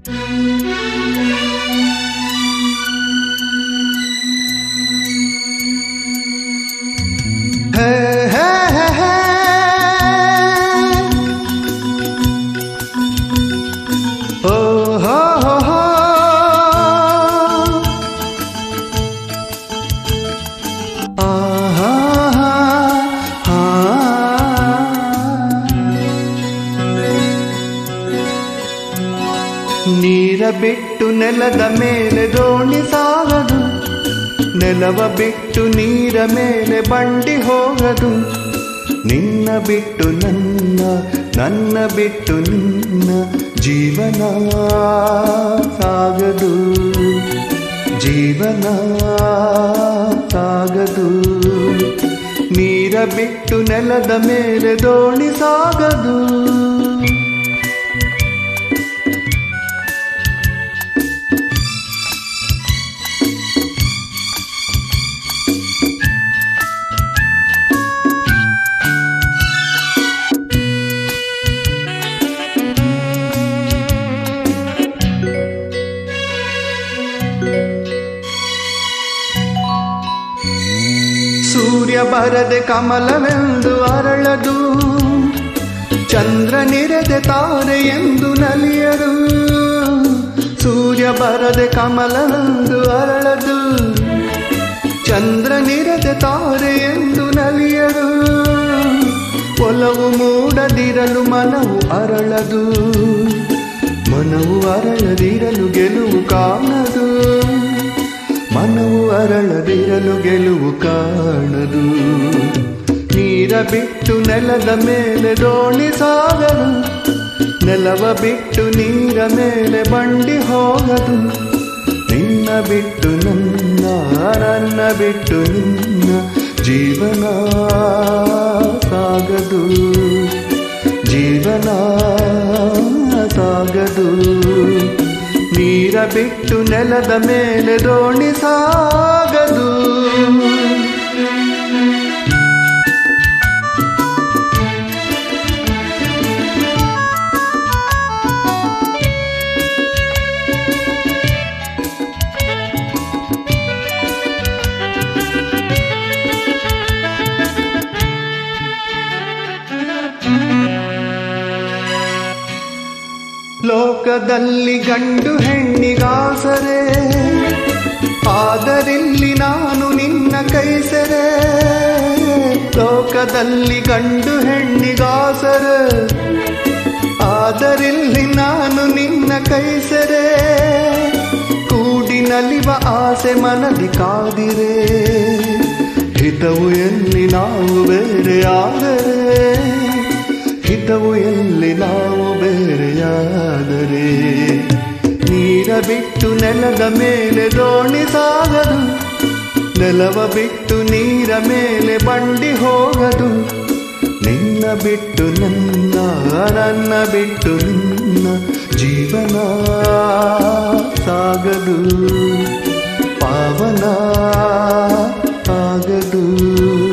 ನೀರ ಬಿಟ್ಟು ನೆಲದ ಮೇಲೆ ದೋಣಿ ಸಾಗದು, ನೆಲವ ಬಿಟ್ಟು ನೀರ ಮೇಲೆ ಬಂಡಿ ಹೋಗದು. ನಿನ್ನ ಬಿಟ್ಟು ನನ್ನ, ನನ್ನ ಬಿಟ್ಟು ನಿನ್ನ ಜೀವನ ಸಾಗದು, ಜೀವನ ಸಾಗದು. ನೀರ ಬಿಟ್ಟು ನೆಲದ ಮೇಲೆ ದೋಣಿ ಸಾಗದು. ಸೂರ್ಯ ಬರದೆ ಕಮಲವೆಂದು ಅರಳದು, ಚಂದ್ರನಿರದೆ ತಾರೆ ಎಂದು ನಲಿಯರು. ಸೂರ್ಯ ಬರದೆ ಕಮಲವೆಂದು ಅರಳದು, ಚಂದ್ರನಿರದೆ ತಾರೆ ಎಂದು ನಲಿಯರು. ಒಲವು ಮೂಡದಿರಲು ಮನವು ಅರಳದು, ಮನವು ಅರಳದಿರಲು ಗೆಲುವು ಕಾಣದು. ಮನವು ಅರಳದಿರಲು ಗೆಲುವು ಕಾಣದು. ನೀರ ಬಿಟ್ಟು ನೆಲದ ಮೇಲೆ ದೋಣಿ ಸಾಗದು, ನೆಲವ ಬಿಟ್ಟು ನೀರ ಮೇಲೆ ಬಂಡಿ ಹೋಗದು. ನಿನ್ನ ಬಿಟ್ಟು ನನ್ನ, ನನ್ನ ಬಿಟ್ಟು ನಿನ್ನ ಜೀವನ ಸಾಗದು, ಜೀವನ ಸಾಗದು. ನೀರ ಬಿಟ್ಟು ನೆಲದ ಮೇಲೆ ದೋಣಿ ಸಾಗದು. ಲೋಕದಲ್ಲಿ ಗಂಡು ಹೆಣ್ಣಿಗಾಸರೆ, ಆದರಿಲ್ಲಿ ನಾನು ನಿನ್ನ ಕೈಸರೆ. ಲೋಕದಲ್ಲಿ ಗಂಡು ಹೆಣ್ಣಿಗಾಸರೆ, ಆದರಿಲ್ಲಿ ನಾನು ನಿನ್ನ ಕೈಸರೆ. ಕೂಡಿ ನಲಿವ ಆಸೆ ಮನದಿ ಕಾದಿರೆ, ಹಿತವು ಎಲ್ಲಿ ನಾವು ಬೇರೆಯಾದರೆ, ಹಿತವು ಎಲ್ಲಿ ನಾವು ಬೇರೆಯಾದರೆ. ನೀರ ಬಿಟ್ಟು ನೆಲದ ಮೇಲೆ ದೋಣಿ ಸಾಗದು, ನೆಲವ ಬಿಟ್ಟು ನೀರ ಮೇಲೆ ಬಂಡಿ ಹೋಗದು. ನಿನ್ನ ಬಿಟ್ಟು ನನ್ನ, ನನ್ನ ಬಿಟ್ಟು ನಿನ್ನ ಜೀವನ ಸಾಗದು, ಪಾವನ ಆಗದು.